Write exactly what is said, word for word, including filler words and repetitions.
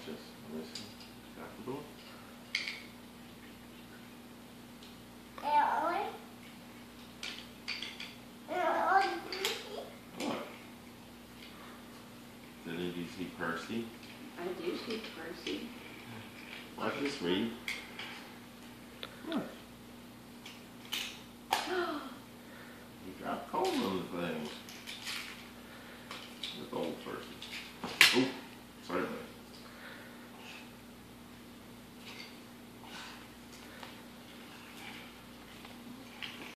this. Listen. Got the door. What? Did you see Percy? I do see Percy. Watch this read.